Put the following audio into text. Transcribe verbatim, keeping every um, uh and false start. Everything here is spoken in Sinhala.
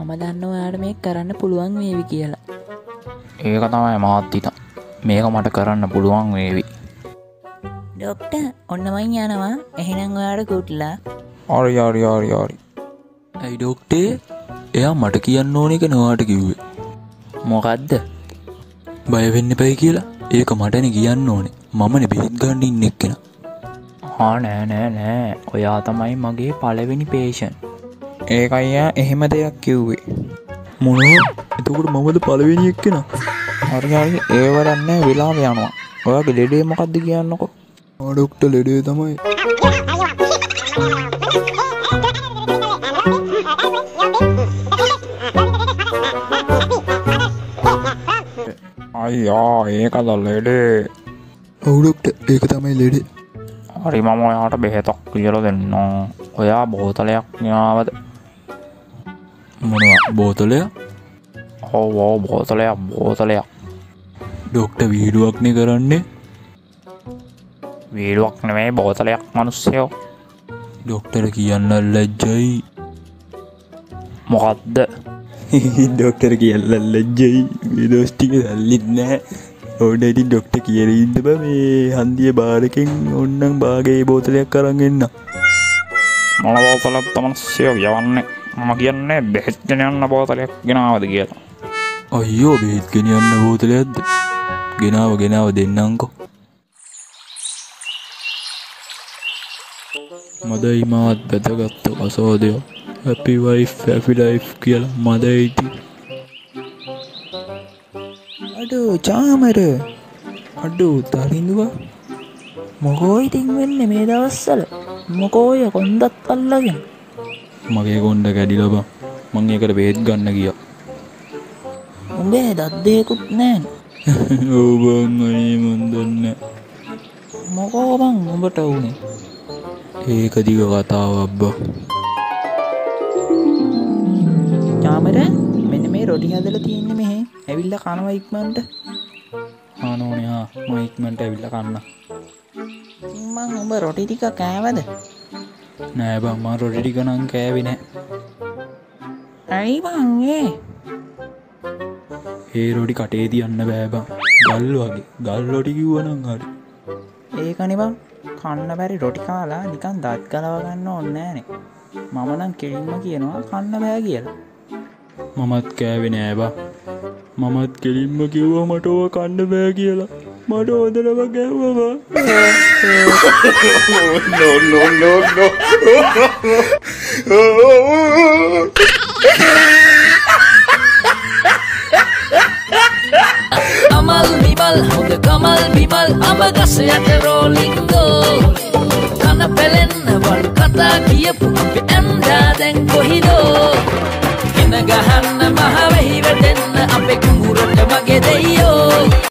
මම දන්නවා ඔයාලට මේක කරන්න පුළුවන් වේවි කියලා. ඒක තමයි මාත් හිතන්නේ. මේක මට කරන්න පුළුවන් වේවි. ડોක්ටර් ඔන්න මං යනවා. එහෙනම් ඔයාලට කුට්ලා. හරි හරි හරි හරි. ඇයි ඩොක්ටර්? එයා මට කියන්න ඕන එක නවාට කිව්වේ. මොකද්ද? බය වෙන්න එපයි කියලා. ඒක මටනේ කියන්න ඕනේ. මමනේ බෙහෙත් ගන්න ඉන්න එක්කෙනා. ආ නෑ නෑ නෑ. ඔයා තමයි මගේ පළවෙනි පේෂන්ට්. ඒකයි ආ එහෙම දෙයක් කිව්වේ. මොනවා? එතකොට මමද පළවෙනි එක්කෙනා? හරි හරි ඒ වැඩක් නෑ වෙලාව යනවා. ඔයාගේ ලෙඩේ මොකද්ද කියන්නකෝ. ආ ඩොක්ටර් ලෙඩේ තමයි. අයියා ඒකද ලෙඩේ. ඔව් ඩොක්ටර් ඒක තමයි ලෙඩේ. හරි මම ඔයාට බෙහෙතක් කියලා දෙන්නම්. ඔයා බෝතලයක් ගෙනාවද? මොනවා බෝතලයක්? ඔව් ඔව් බෝතලයක් බෝතලයක්. ඩොක්ටර් වීඩුවක් නේ කරන්නේ. වීඩුවක් නෙමෙයි බෝතලයක් මිනිස්සයෝ. ඩොක්ටර් කියන්න ලැජ්ජයි. මොකද්ද? ඩොක්ටර් කියන්න ලැජ්ජයි. මේ දොස් ටික දැල්ලිත් නැහැ. ඕඩේටි ඩොක්ටර් කියලා ඉන්න බෑ මේ හන්දියේ බාරකින් ඕන්නම් බාගේ බෝතලයක් අරන් එන්න. මොන බෝතලයක් මිනිස්සයෝ යවන්නේ? මම කියන්නේ බෙහෙත් ගෙනයන්න බෝතලයක් ගෙනාවද කියලා. අයියෝ බෙහෙත් ගෙනියන්න බෝතලයක්ද? ගෙනාව ගෙනාව දෙන්නම්කෝ. මදයි මාත් බැදගත්ත කසෝදය. හැපි වයිෆ් හැපි ලයිෆ් කියලා මදයි ඉතින්. අඩෝ චාමර. අඩෝ තරිඳුවා. මොකෝ ඉතින් වෙන්නේ මේ දවස්වල? මොකෝ ඔය කොන්දත් අල්ලගෙන. මගේ කොණ්ඩ කැඩිලා බං. මං ඒකට බෙහෙත් ගන්න ගියා. උඹේ දත් දෙකකුත් නැහැ. ඔව් බං අනේ මන් දන්නේ. මොකෝ බං උඹට උනේ? ඒක දිග කතාවක් බං. චාමර මෙන්න මේ රොටි හදලා තියෙන්නේ මෙහෙ. ඇවිල්ලා කනවා ඉක්මනට. ආනෝනේ හා මම ඉක්මනට ඇවිල්ලා කන්න. මං උඹ රොටි ටික කෑවද? නෑ බං මම රොටි ටික නම් කෑවේ නෑ. ඇයි බං ඒ? ඒ රොටි කටේ තියන්න බෑ බං. ගල් වගේ. ගල් රොටි කිව්වනම් හරි. ඒකනේ බං කන්න බැරි රොටි කාලා නිකන් දත් ගලව ගන්න ඕනේ නෑනේ. මම නම් කෙලින්ම කියනවා කන්න බෑ කියලා. මමත් කෑවේ නෑ බං. මමත් කෙලින්ම කිව්වා මට ඕක කන්න බෑ කියලා. මට හොදලම ගැහුවා බං. no no no no. Amal bimal hod kamal bimal amgas යට rollingo kana pelen wal kata kiyapu අපි ඇම්ඩා දැන් කොහිදෝ ඉන ගහන්න මහ වෙහි වැටෙන්න අපේ කුඹුරට මගේ දෙයියෝ